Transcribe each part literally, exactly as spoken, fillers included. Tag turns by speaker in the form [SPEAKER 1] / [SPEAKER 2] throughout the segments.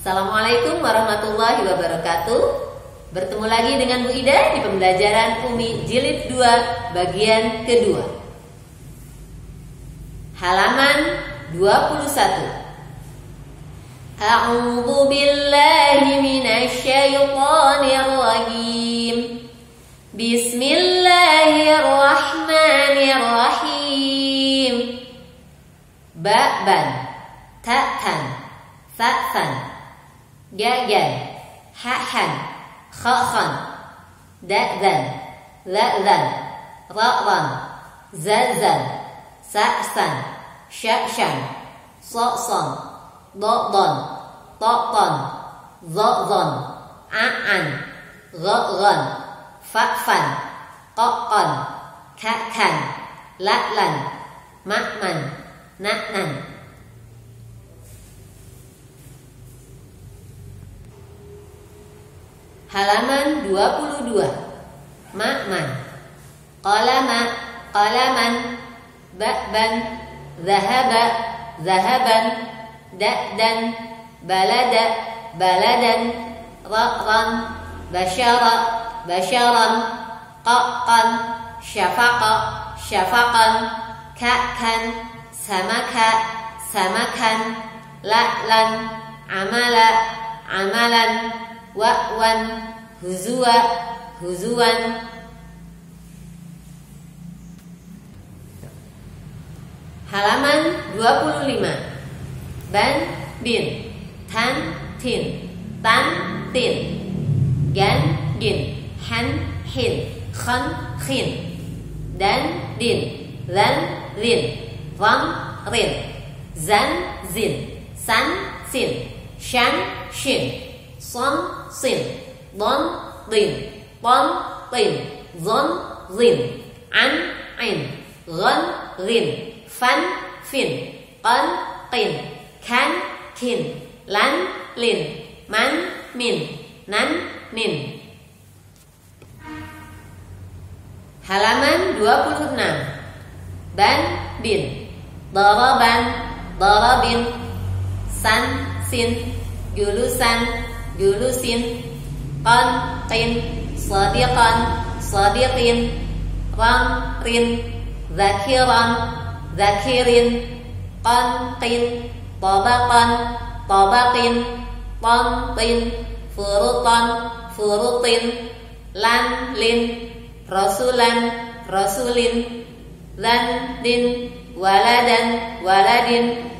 [SPEAKER 1] Assalamualaikum warahmatullahi wabarakatuh. Bertemu lagi dengan Bu Ida di pembelajaran Umi Jilid dua bagian kedua. Halaman dua puluh satu. A'udzu billahi minasy syaithanir rajim. Bismillahirrahmanirrahim. Ba'ban, ta'tan, sa'san, جاء حاء خاء دأذا ذأذا راء زازا سأسا شأشا صأصا ضأضا طأطا ظأظا عأا غأغا فأفا قأقا كأكا لألا مأما نأنا. Halaman dua puluh dua. Ma'man, qalama, qalaman, ba'ban, zahaba, zahaban, da'dan, balada, baladan, ra'ran, bashara, basharan, qa'qan, syafaqa, syafaqan, ka'kan, samaka, samakan, la'lan, amala, amalan, wa'wan, huzwa, huzuan. Halaman dua puluh lima. Ban, bin, tan, tin, tan, tin, gan, gin, han, hin, khan, khin, dan, din, zan, zin, ram, rin, zan, zin, san, sin, shan, shin, son, sin, don, din, ton, tin, zon, zin, an, in, gon, rin, fan, fin, qan, qin, kan, kin, lan, lin, man, min, nan, nin. Halaman dua puluh enam. Ban, bin, daraban, darabin, san, sin, julusan, julusin, qan, qin, sadiqan, sadiqin, ram, rin, zakiran, zakirin, qan, qin, tabaqan, tabaqin, tantin, furutan, furutin, lan, lin, rasulan, rasulin, zan, din, waladan, waladin.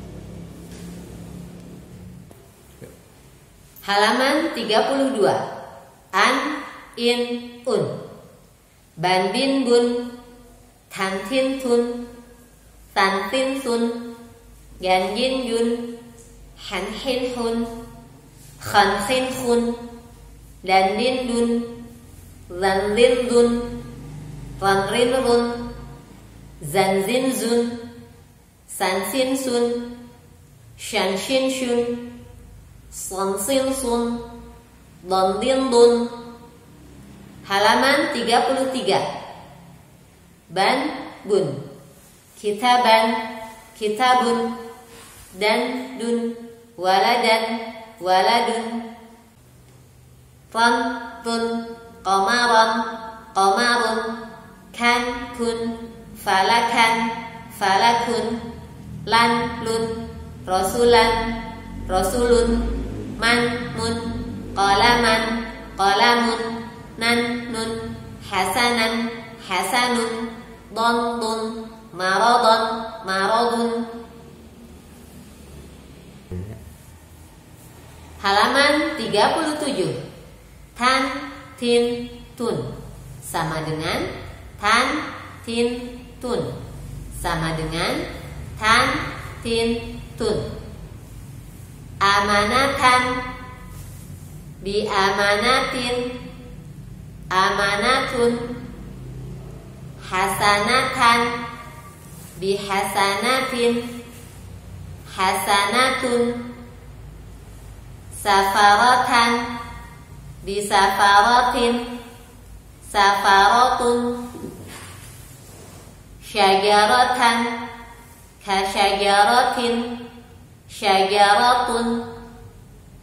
[SPEAKER 1] Halaman tiga puluh dua. An, in, un. Ban, bin, bun. Tan, tin, tun. Tan, tin, sun. Gan, yin, yun. Han, hin, hun. Khan, khin, khun. Dan, din, dun. Zan, zin, dun. Ran, rin, run. Zan, zin, zun. San, sin, sun. Shan, shin, shun. Son, sin, sun. Don, din, dun. Halaman tiga puluh tiga. Ban, bun. Kitaban, kitabun. Dan, dun. Waladan, waladun. Ran, tun. Qamaran, qamarun. Kan, kun. Falakan, falakun. Lan, lun. Rasulan, rasulun. Man, mun, qalaman, qalamun, nan, nun, hasanan, hasanun, don, dun, maradon, maradun. Halaman tiga puluh tujuh. Tan, tin, tun. Sama dengan tan, tin, tun. Sama dengan tan, tin, tun. Amanatan, bi amanatin, amanatun. Hasanatan, bi hasanatin, hasanatun. Safaratan, bi safaratin, safaratun. Syajaratan, ka syajaratin, syajaratun.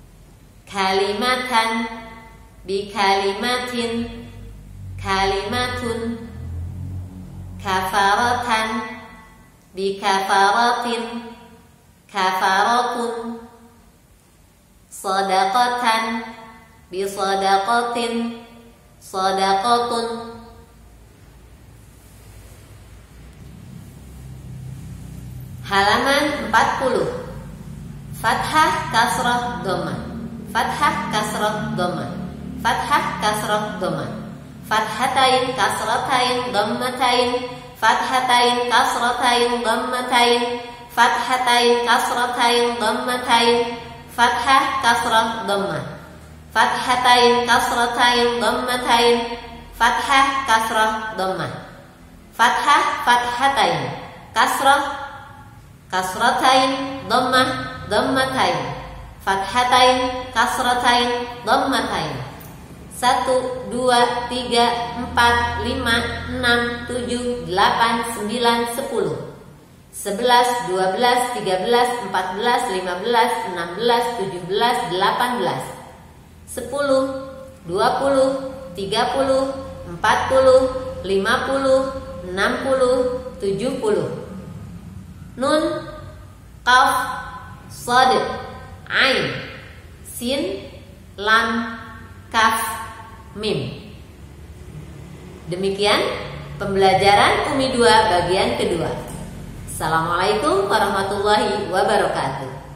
[SPEAKER 1] kalimatan, bikalimatin, kalimatun, kafaratan, bikafaratin, kafaratun, sadaqatan, bisadaqatin, sadaqatun. Halaman empat puluh. Fathah, kasrah, dhammah. Fathah, kasrah, dhammah. Fathah, kasrah, dhammah. Fathatain, kasratain, dhammatain. Fathatain, kasratain, dhammatain. Fathatain, kasratain, dhammatain. Fathah, kasrah, dhammah. Fathatain, kasratain, dhammatain. Fathah, kasrah, dhammah. Fathah, fathatain, kasrah, kasratain, dhammah, dhammatain. Fathatain, kasratain, dhammatain. Satu, dua, tiga, empat, lima, enam, tujuh, delapan, sembilan, sepuluh, sebelas, dua belas, tiga belas, empat belas, lima belas, enam belas, tujuh belas, delapan belas, sepuluh, dua puluh, tiga puluh, empat puluh, lima puluh, enam puluh, tujuh puluh. Nun, qaf, shad, ain, sin, lam, kaf, mim. Demikian pembelajaran Umi dua bagian kedua. Assalamualaikum warahmatullahi wabarakatuh.